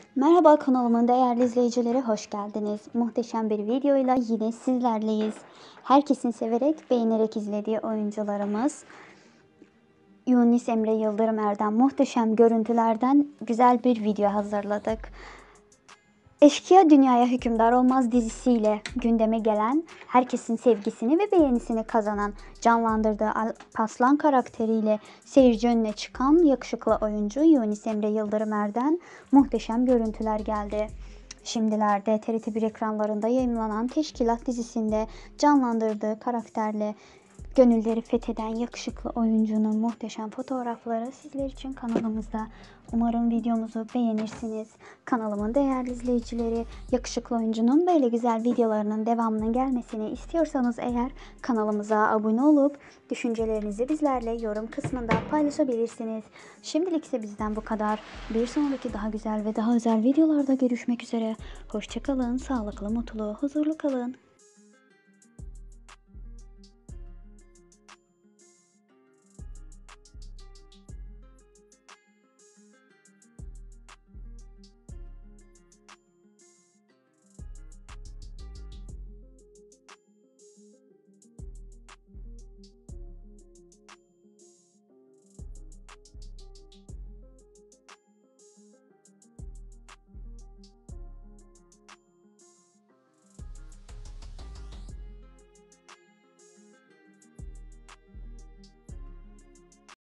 Merhaba kanalımın değerli izleyicileri, hoş geldiniz. Muhteşem bir videoyla yine sizlerleyiz. Herkesin severek, beğenerek izlediği oyuncularımız Yunus Emre Yıldırım Erdem muhteşem görüntülerden güzel bir video hazırladık. Eşkıya Dünyaya Hükümdar Olmaz dizisiyle gündeme gelen, herkesin sevgisini ve beğenisini kazanan, canlandırdığı Alparslan karakteriyle seyirci önüne çıkan yakışıklı oyuncu Yunus Emre Yıldırım Erden muhteşem görüntüler geldi. Şimdilerde TRT1 ekranlarında yayınlanan Teşkilat dizisinde canlandırdığı karakterle gönülleri fetheden yakışıklı oyuncunun muhteşem fotoğrafları sizler için kanalımızda. Umarım videomuzu beğenirsiniz. Kanalımın değerli izleyicileri, yakışıklı oyuncunun böyle güzel videolarının devamının gelmesini istiyorsanız eğer kanalımıza abone olup düşüncelerinizi bizlerle yorum kısmında paylaşabilirsiniz. Şimdilik ise bizden bu kadar. Bir sonraki daha güzel ve daha özel videolarda görüşmek üzere. Hoşça kalın, sağlıklı, mutlu, huzurlu kalın.